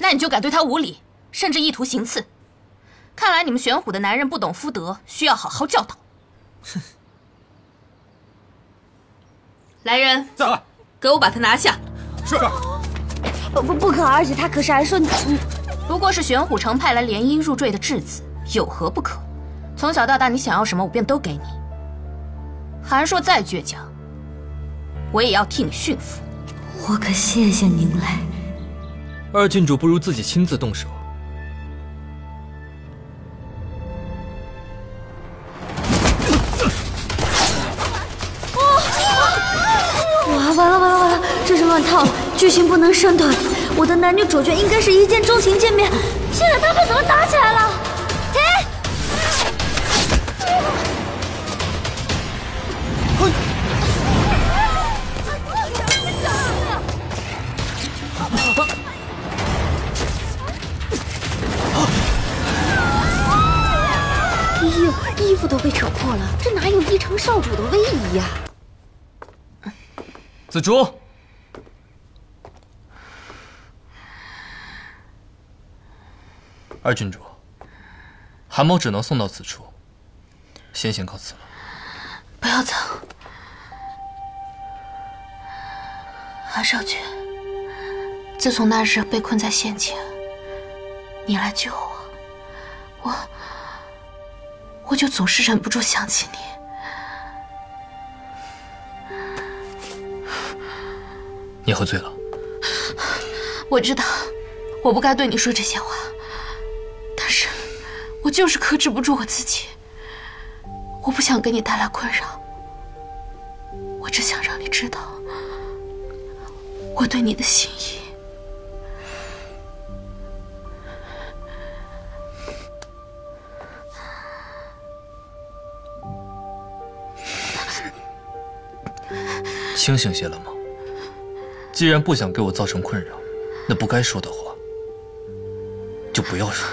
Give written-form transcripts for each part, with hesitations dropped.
那你就敢对他无礼，甚至意图行刺。看来你们玄虎的男人不懂夫德，需要好好教导。哼！来人， 在， 给我把他拿下。 是。 不可，而且他可是还说你不过是玄虎城派来联姻入赘的质子，有何不可？从小到大，你想要什么，我便都给你。韩硕再倔强，我也要替你驯服。 我可谢谢您嘞。 二郡主不如自己亲自动手。 完了！这是乱套，剧情不能删短。我的男女主角应该是一见钟情见面，现在他们怎么打起来了？衣服都被扯破了，这哪有一城少主的威仪呀？ 紫竹，二郡主，韩某只能送到此处，先告辞了。 不要走，韩少君。自从那日被困在陷阱，你来救我就总是忍不住想起你。 你喝醉了。 我知道，我不该对你说这些话，但是我就是克制不住我自己。我不想给你带来困扰，我只想让你知道我对你的心意。 清醒些了吗？既然不想给我造成困扰，那不该说的话就不要说。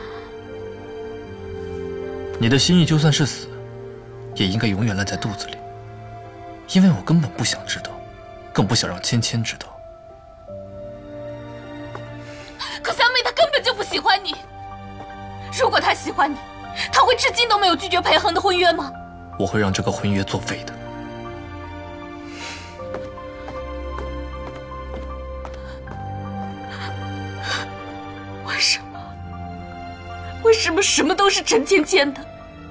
你的心意就算是死，也应该永远烂在肚子里，因为我根本不想知道，更不想让芊芊知道。 可三妹她根本就不喜欢你，如果她喜欢你，她会至今都没有拒绝裴恒的婚约吗？ 我会让这个婚约作废的。 为什么什么都是陈芊芊的？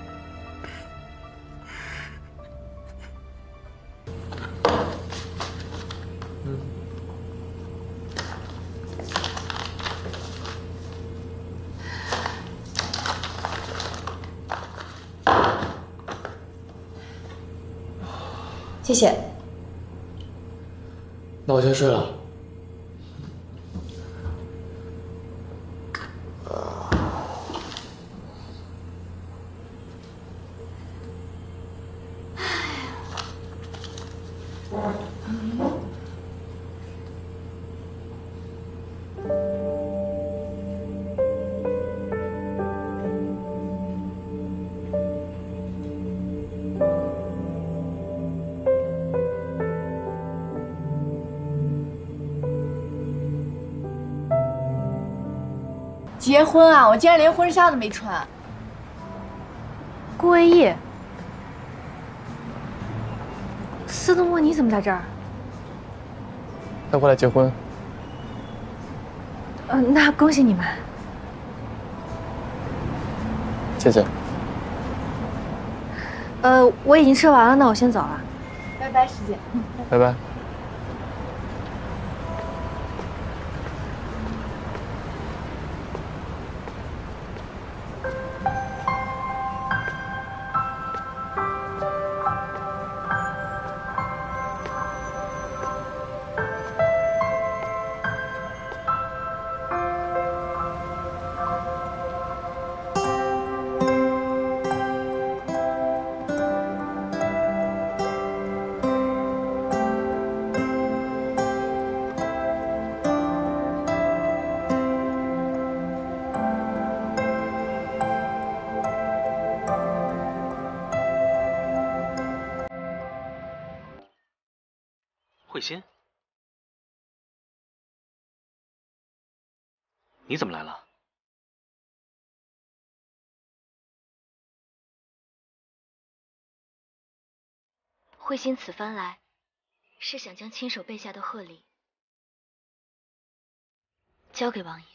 谢谢。 那我先睡了。 结婚啊！我竟然连婚纱都没穿。 顾魏毅，司东墨，你怎么在这儿？ 要过来结婚。 那恭喜你们。 谢谢。 我已经吃完了，那我先走了。 拜拜，师姐。 拜拜。 慧心， 你怎么来了？ 慧心此番来，是想将亲手备下的贺礼交给王爷。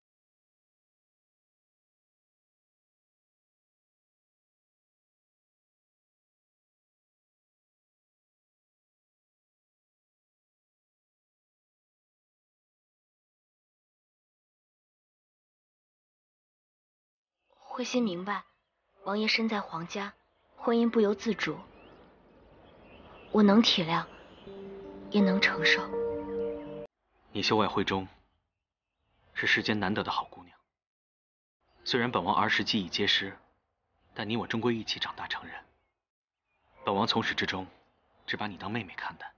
慧心明白，王爷身在皇家，婚姻不由自主，我能体谅，也能承受。 你秀外慧中，是世间难得的好姑娘。虽然本王儿时记忆皆失，但你我终归一起长大成人。本王从始至终，只把你当妹妹看待。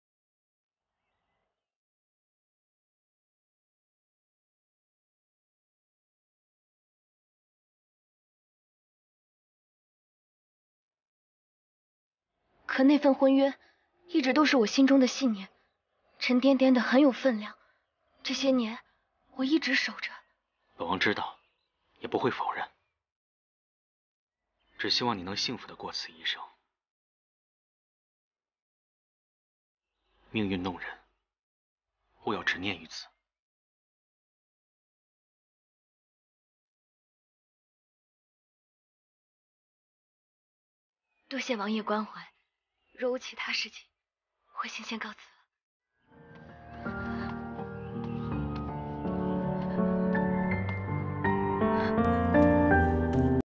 可那份婚约，一直都是我心中的信念，沉甸甸的，很有分量。这些年，我一直守着。 本王知道，也不会否认，只希望你能幸福的过此一生。命运弄人，勿要执念于此。 多谢王爷关怀，若无其他事情，慧心先告辞。